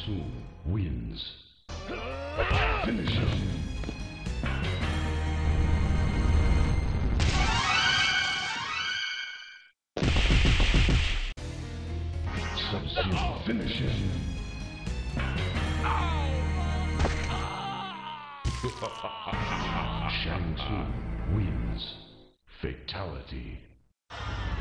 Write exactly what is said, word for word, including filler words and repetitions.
Tsung wins. Finish him. Sub-Zero finish him. Shang Tsung wins. Fatality.